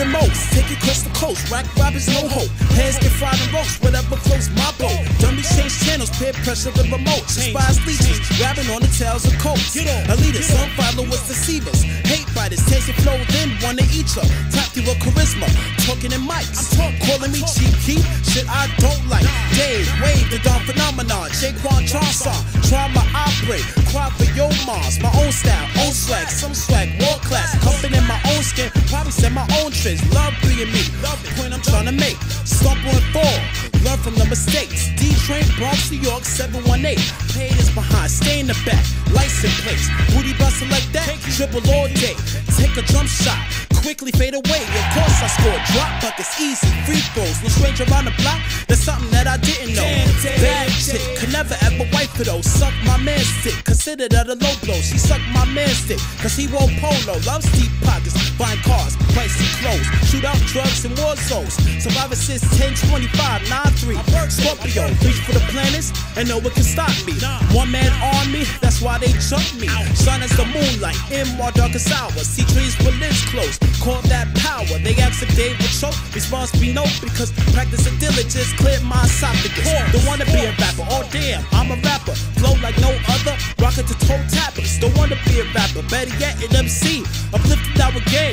most. Take it coast to coast, rack robbers, no hope. Hands get fried and roast, whatever floats my boat. Dummies change channels, peer pressure the remote. Despise leeches, grabbing on the tails of coats. Elitist, some followers, deceivers. Hate fighters, taste your flow, then wanna eat ya. Tap through a charisma, talking in mics. Calling me cheap keep, shit I don't like. Dave, Wade, the Don Phenomenon. Jaquan Johnson, try my operate. Cry for your moms, my own style, own swag. Some swag, more class. Comfort in my own skin, probably set my own trends. Love being me, love the point I'm trying to make. Slump on fall, learn from the mistakes. D-Train, Bronx, New York, 718. Paid is behind, stay in the back. License plates, booty bustin' like that. Triple all day, take a jump shot. Quickly fade away, of course I scored. Drop buckets, easy, free throws. No stranger on the block, that's something that I didn't know. Bad chick, could never ever wife her though. Suck my man's stick, consider that a low blow. She sucked my man's stick, cause he wore polo. Loves deep pockets, buying cars, pricey clothes. Shoot out drugs and war zones. Survivor since 1025, 9-3. Scorpio, reach for the planets, and no one can stop me. One man army, that's why they jump me. Sun as the moonlight, in more darkest hours. See trees with lids close. Call that power. They ask if they would choke. Response be no, because practice and diligence cleared my esophagus. Don't wanna be a rapper, oh damn, I'm a rapper. Flow like no other, rocket to toe tappers. Don't wanna be a rapper, better yet an MC. Uplifted our game.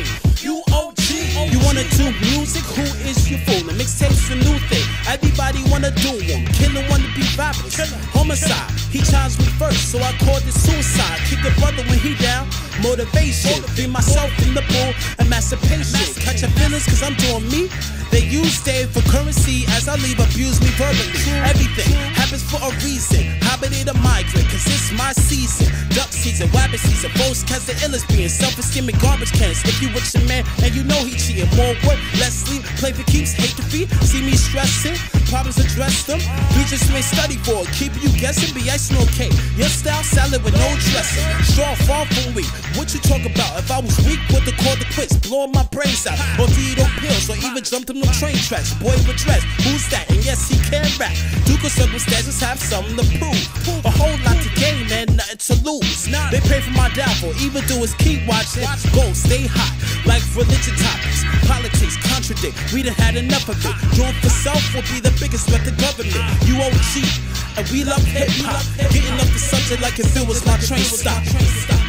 UOG. You wanna do music? Who is you fooling? Mixtapes a new thing. Everybody wanna do them. Killer wanna be rappers. Homicide. He charged me first, so I called it suicide. Kick a brother when he down. Motivation. Be myself in the pool. Emancipation. Catch your feelings cause I'm doing me. They use Dave for currency as I leave abuse me verbally. Everything happens for a reason. Hibernate or migrate cause it's my season. Duck season, wabbit season. Both cats the illest being self-esteem and garbage cans. If you with your man and you know he cheating. More work, less sleep. Play for keeps, hate defeat. See me stressing. Problems address them. We just may study for it. Keep you guessing. Be icing okay. Your style salad with no dressing. Straw far from weak. What you talk about? If I was weak, would've called the quits. Blowing my brains out. Or feed on pills. Or even jumped on the train tracks. Boy with dress. Who's that? And yes, he can rap. Duke of circumstances have something to prove. A whole lot to gain and nothing to lose. They pray for my downfall. Even do is keep watching. Go, stay hot. Like religion topics. Politics contradict. We done had enough of it. Drawn for self will be the biggest threat to government. UOG. And we love hip hop. Getting up the subject like if it was my train stop.